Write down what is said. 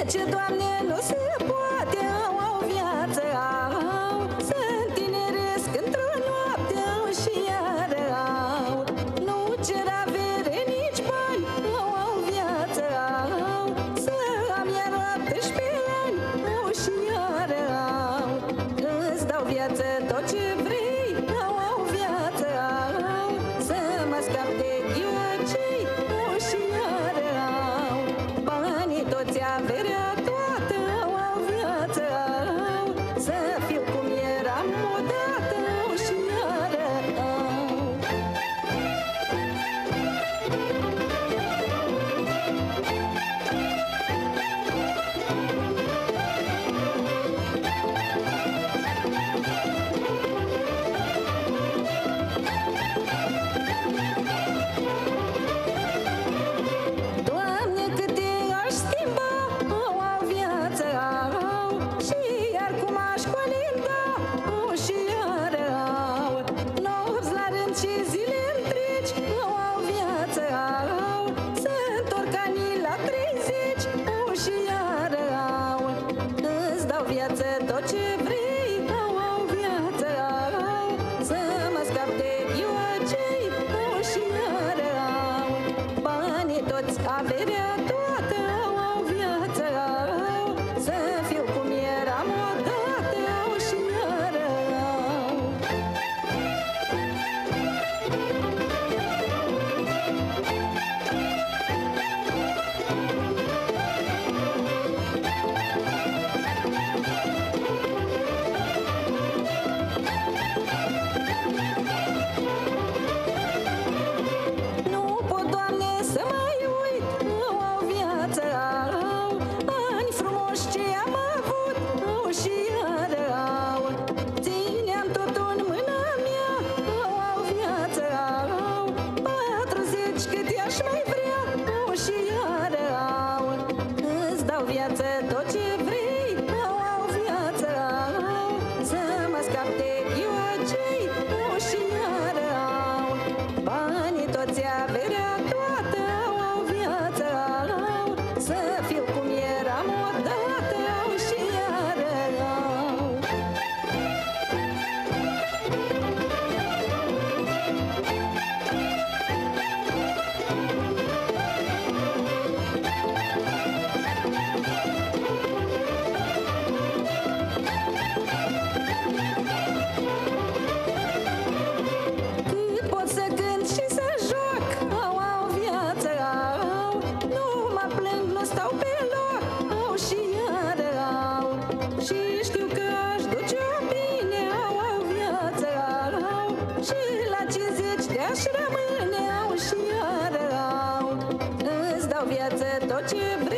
ce, Doamne, nu se poate, au viață, au, să întineresc într-o noapte, au, și iară au. Nu cer avere, nici bani, au viață, au, să am iar 18 ani, au, și iară au. Îți dau viață tot ce vrei, au viață, au, să mă scap de ghiocei, au, și iară au. Banii toți, averea toată, au viață, au, să fiu cum eram odată, au, și iară au. Doamne, câte aș schimba, au viață, au, și iar cum aș colinda, au, și iară au. Nopți la rând și zile întregi, au viață, au, să întorc anii la 30, au, și iară au. Îți dau viață tot ce vrei, au viață, au, să mă scap de ghiocei, au, și iară au. Banii toți, averea toată, au viață, au, să fiu cum eram odată, au, și iară au. Nu pot, Doamne, să mai uit, au viață, au, ani frumoși ce am avut, au, și iară au. Țineam totul în mâna mea, au viață, au, 40 cât i-aș mai vrea, au, și iară au. Îți dau viață tot ce vrei, au viață, au, să mă scap de ghiocei, au, și iară au. Banii toți, averea toată, au viață, au, să fiu cum eram odată, au, și iară au. Cât pot să cânt și să joc, au viață, au, nu mă plâng, nu stau pe loc, au, și iară au. Și știu că aș duce-o bine, au viață, au, și la 50 de aș rămâne, au, și iară au. Îți dau viață tot ce vrei,